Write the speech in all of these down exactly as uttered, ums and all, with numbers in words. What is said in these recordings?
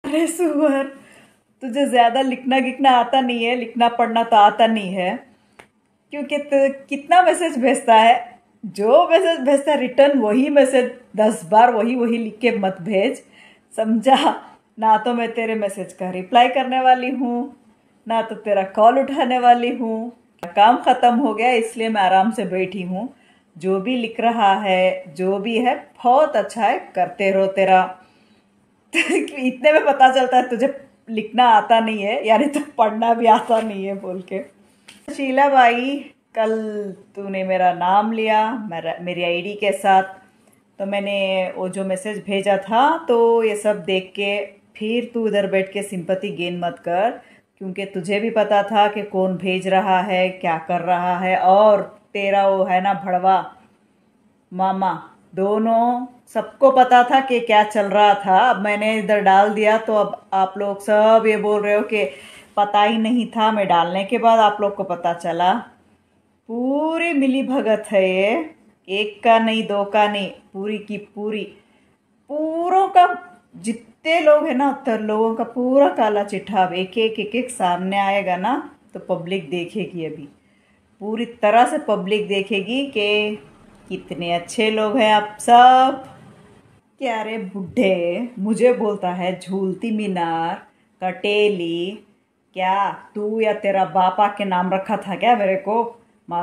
अरे सुअर, तुझे ज्यादा लिखना गिखना आता नहीं है, लिखना पढ़ना तो आता नहीं है, क्योंकि तू कितना मैसेज भेजता है। जो मैसेज भेजता है रिटर्न वही मैसेज दस बार वही वही लिख के मत भेज, समझा ना। तो मैं तेरे मैसेज का रिप्लाई करने वाली हूँ, ना तो तेरा कॉल उठाने वाली हूँ। काम खत्म हो गया इसलिए मैं आराम से बैठी हूँ। जो भी लिख रहा है, जो भी है, बहुत अच्छा है, करते रहो तेरा। इतने में पता चलता है तुझे लिखना आता नहीं है, यानी तो पढ़ना भी आता नहीं है बोल के। शीला भाई, कल तूने मेरा नाम लिया मेरा मेरी आईडी के साथ, तो मैंने वो जो मैसेज भेजा था तो ये सब देख के फिर तू उधर बैठ के सिंपैथी गेन मत कर, क्योंकि तुझे भी पता था कि कौन भेज रहा है, क्या कर रहा है। और तेरा वो है ना भड़वा मामा, दोनों सबको पता था कि क्या चल रहा था। अब मैंने इधर डाल दिया तो अब आप लोग सब ये बोल रहे हो कि पता ही नहीं था, मैं डालने के बाद आप लोग को पता चला। पूरी मिली भगत है ये, एक का नहीं दो का नहीं, पूरी की पूरी, पूरों का जितने लोग हैं ना उतने लोगों का पूरा काला चिट्ठा अब एक एक एक एक सामने आएगा ना, तो पब्लिक देखेगी। अभी पूरी तरह से पब्लिक देखेगी कि कितने अच्छे लोग हैं आप सब। क्या रे बुढ़े, मुझे बोलता है झूलती मीनार, कटेली, क्या तू या तेरा बापा के नाम रखा था क्या मेरे को? माँ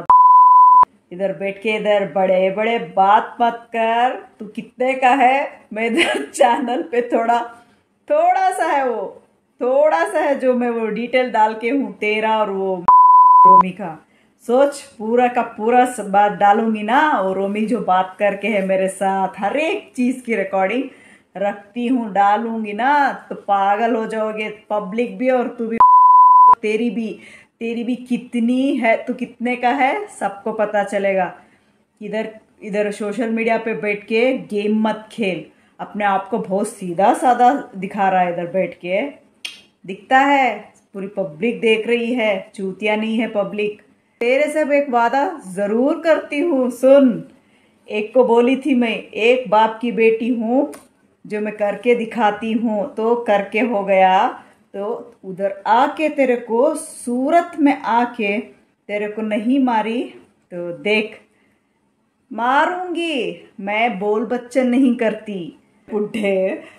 इधर बैठ के इधर बड़े बड़े बात मत कर। तू कितने का है? मैं इधर चैनल पे थोड़ा थोड़ा सा है, वो थोड़ा सा है जो मैं वो डिटेल डाल के हूँ, तेरा और वो रोमी का। सोच, पूरा का पूरा बात डालूंगी ना, और रोमी जो बात करके है मेरे साथ, हर एक चीज की रिकॉर्डिंग रखती हूँ, डालूंगी ना तो पागल हो जाओगे, पब्लिक भी और तू भी, तेरी भी तेरी भी कितनी है, तू कितने का है सबको पता चलेगा। इधर इधर सोशल मीडिया पे बैठ के गेम मत खेल, अपने आप को बहुत सीधा साधा दिखा रहा है इधर बैठ के, दिखता है, पूरी पब्लिक देख रही है, चूतिया नहीं है पब्लिक। तेरे से एक वादा जरूर करती हूँ, सुन। एक को बोली थी मैं, एक बाप की बेटी हूँ, जो मैं करके दिखाती हूँ तो करके हो गया। तो उधर आके तेरे को सूरत में आके तेरे को नहीं मारी तो देख, मारूंगी मैं, बोल बच्चन नहीं करती। बुढ़े,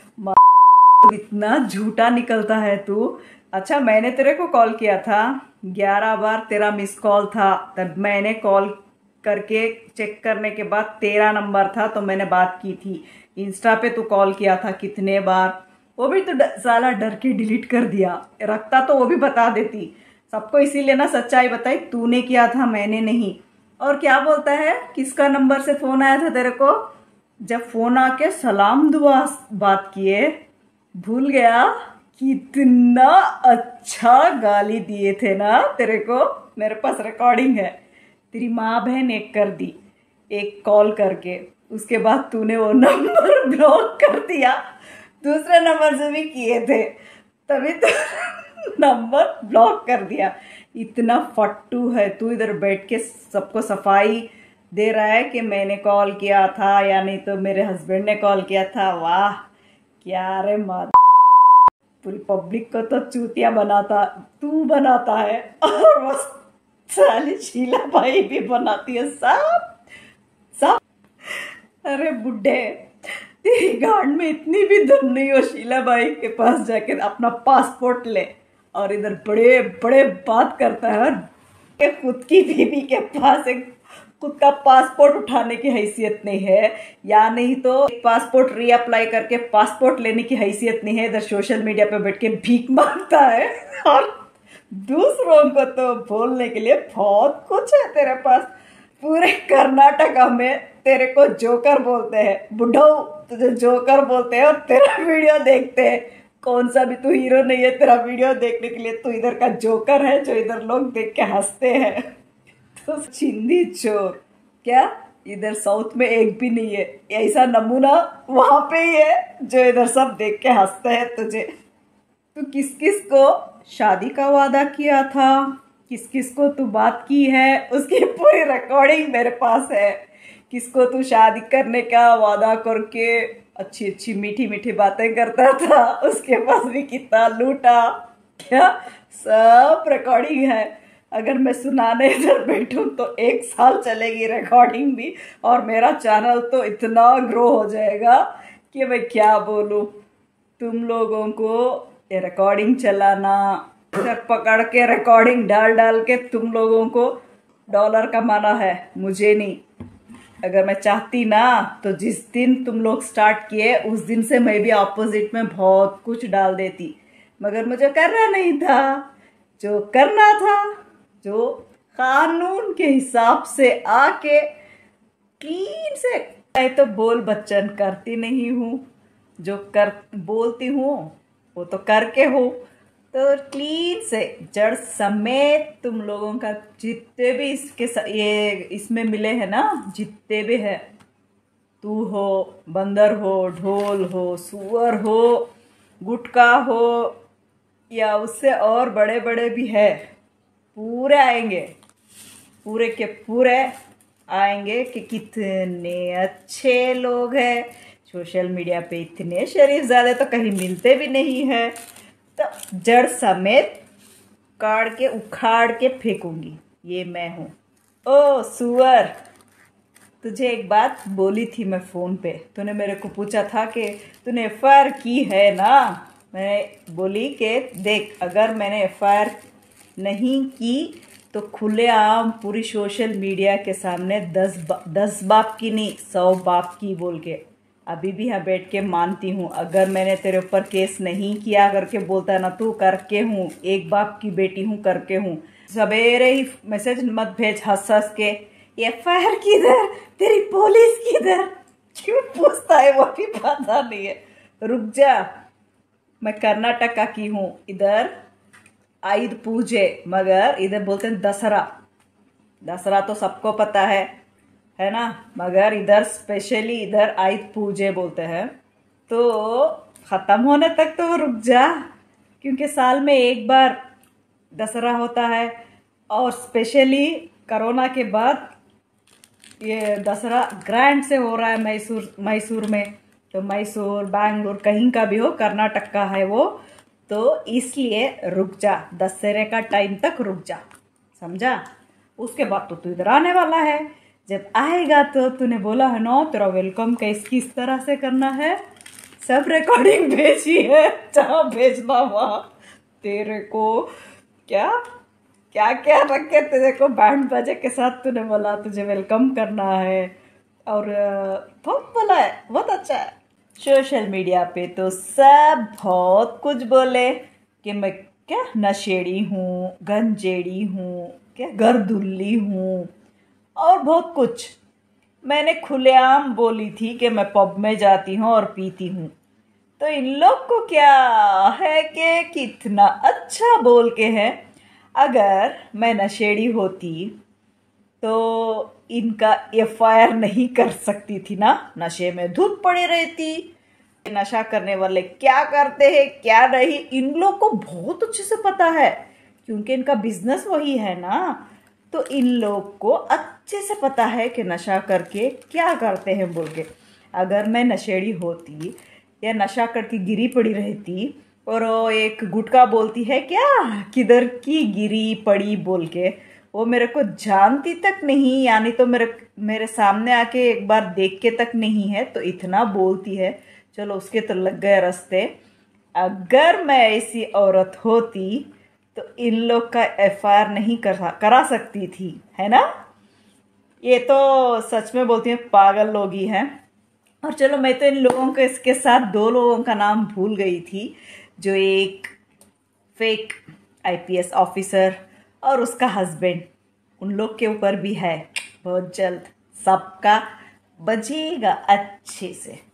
इतना झूठा निकलता है तू। अच्छा, मैंने तेरे को कॉल किया था, ग्यारह बार तेरा मिस कॉल था, तब मैंने कॉल करके चेक करने के बाद तेरा नंबर था तो मैंने बात की थी। इंस्टा पे तू कॉल किया था कितने बार, वो भी तो साला डर के डिलीट कर दिया, रखता तो वो भी बता देती सबको, इसीलिए ना सच्चाई बताई, तूने किया था मैंने नहीं। और क्या बोलता है, किसका नंबर से फोन आया था तेरे को? जब फोन आके सलाम दुआ बात किए, भूल गया? कितना अच्छा गाली दिए थे ना तेरे को, मेरे पास रिकॉर्डिंग है। तेरी माँ बहन एक कर दी, एक कॉल करके, उसके बाद तूने वो नंबर ब्लॉक कर दिया, दूसरे नंबर से भी किए थे, तभी तो नंबर ब्लॉक कर दिया। इतना फट्टू है तू, इधर बैठ के सबको सफाई दे रहा है कि मैंने कॉल किया था या नहीं तो मेरे हस्बैंड ने कॉल किया था। वाह, क्या रे माँ, पूरी पब्लिक को तो चूतिया बनाता तू बनाता है, और बस साली शीला भाई भी बनाती है, सब सब। अरे बुढ़े, तेरी गांड में इतनी भी दम नहीं हो शीला भाई के पास जाके अपना पासपोर्ट ले, और इधर बड़े बड़े बात करता है, और खुद की बीवी के पास एक खुद का पासपोर्ट उठाने की हैसियत नहीं है, या नहीं तो पासपोर्ट रीअप्लाई करके पासपोर्ट लेने की हैसियत नहीं है, इधर सोशल मीडिया पे बैठ के भीख मांगता है। और दूसरों को तो बोलने के लिए बहुत कुछ है तेरे पास। पूरे कर्नाटका में तेरे को जोकर बोलते हैं, बुढ़ो तुझे जोकर बोलते हैं, और तेरा वीडियो देखते हैं। कौन सा भी तू हीरो नहीं है, तेरा वीडियो देखने के लिए तू इधर का जोकर है, जो इधर लोग देख के हंसते हैं। तो चिंदी चोर, क्या इधर साउथ में एक भी नहीं है ऐसा नमूना, वहां पे ही है जो इधर सब देख के हंसते हैं तुझे। तू किस किस को शादी का वादा किया था, किस किस को तू बात की है, उसकी पूरी रिकॉर्डिंग मेरे पास है। किसको तू शादी करने का वादा करके अच्छी अच्छी मीठी मीठी बातें करता था, उसके पास भी कितना लूटा, क्या सब रिकॉर्डिंग है। अगर मैं सुनाने इधर बैठूं तो एक साल चलेगी रिकॉर्डिंग भी, और मेरा चैनल तो इतना ग्रो हो जाएगा कि मैं क्या बोलूं। तुम लोगों को ये रिकॉर्डिंग चलाना, सर पकड़ के रिकॉर्डिंग डाल डाल के तुम लोगों को डॉलर कमाना है, मुझे नहीं। अगर मैं चाहती ना तो जिस दिन तुम लोग स्टार्ट किए उस दिन से मैं भी ऑपोजिट में बहुत कुछ डाल देती, मगर मुझे करना नहीं था। जो करना था, जो कानून के हिसाब से आके क्लीन से, मैं तो बोल बच्चन करती नहीं हूँ, जो कर बोलती हूँ वो तो करके हो। तो क्लीन से जड़ समेत तुम लोगों का जितने भी इसके ये इसमें मिले हैं ना, जितने भी है, तू हो, बंदर हो, ढोल हो, सुअर हो, गुटका हो, या उससे और बड़े बड़े भी है, पूरे आएंगे, पूरे के पूरे आएंगे कि कितने अच्छे लोग हैं। सोशल मीडिया पे इतने शरीफ ज़्यादा तो कहीं मिलते भी नहीं है। तो जड़ समेत काट के उखाड़ के फेंकूंगी, ये मैं हूँ। ओ सुअर, तुझे एक बात बोली थी मैं फ़ोन पे, तूने मेरे को पूछा था कि तूने एफ आई आर की है ना। मैंने बोली कि देख, अगर मैंने एफ आई आर नहीं की तो खुलेआम पूरी सोशल मीडिया के सामने दस बा, दस बाप की नहीं सौ बाप की बोल के अभी भी यहाँ बैठ के मानती हूँ। अगर मैंने तेरे ऊपर केस नहीं किया करके बोलता है ना, तू करके हूँ, एक बाप की बेटी हूँ, करके हूँ। सवेरे ही मैसेज मत भेज हंस हंस के, एफ आई आर किधर, तेरी पुलिस किधर, क्यों पूछता है वो भी पता नहीं है। रुक जा, मैं कर्नाटका की हूँ, इधर आयुध पूजे, मगर इधर बोलते हैं दसरा। दसरा तो सबको पता है है ना, मगर इधर स्पेशली इधर आयुध पूजे बोलते हैं। तो ख़त्म होने तक तो रुक जा, क्योंकि साल में एक बार दसरा होता है, और स्पेशली कोरोना के बाद ये दसरा ग्रैंड से हो रहा है मैसूर मैसूर में। तो मैसूर, बैंगलोर, कहीं का भी हो, कर्नाटक का है वो, तो इसलिए रुक जा, दशहरे का टाइम तक रुक जा, समझा। उसके बाद तो तू इधर आने वाला है, जब आएगा तो तूने बोला है ना तेरा वेलकम कैस किस तरह से करना है, सब रिकॉर्डिंग भेजी है, जहाँ भेजना वहाँ तेरे को क्या क्या क्या रख के तेरे को बैंड बाजे के साथ तूने बोला तुझे वेलकम करना है। और बहुत बोला है, बहुत अच्छा है। सोशल मीडिया पे तो सब बहुत कुछ बोले कि मैं क्या नशेड़ी हूँ, गंजेड़ी हूँ, क्या गर्दुल्ली हूँ, और बहुत कुछ। मैंने खुलेआम बोली थी कि मैं पब में जाती हूँ और पीती हूँ। तो इन लोग को क्या है कि कितना अच्छा बोल के है। अगर मैं नशेड़ी होती तो इनका एफ आई आर नहीं कर सकती थी ना, नशे में धूप पड़ी रहती। नशा करने वाले क्या करते हैं क्या नहीं, इन लोग को बहुत अच्छे से पता है, क्योंकि इनका बिजनेस वही है ना। तो इन लोग को अच्छे से पता है कि नशा करके क्या करते हैं बोल के। अगर मैं नशेड़ी होती या नशा करके गिरी पड़ी रहती और वो एक गुटका बोलती है क्या किधर की गिरी पड़ी बोल के, वो मेरे को जानती तक नहीं, यानी तो मेरे मेरे सामने आके एक बार देख के तक नहीं है, तो इतना बोलती है, चलो उसके तो लग गए रास्ते। अगर मैं ऐसी औरत होती तो इन लोग का एफ आई आर नहीं करा करा सकती थी, है ना। ये तो सच में बोलती हैं, पागल लोग ही हैं। और चलो, मैं तो इन लोगों के इसके साथ दो लोगों का नाम भूल गई थी, जो एक fake I P S officer और उसका हस्बैंड, उन लोग के ऊपर भी है। बहुत जल्द सबका बजेगा अच्छे से।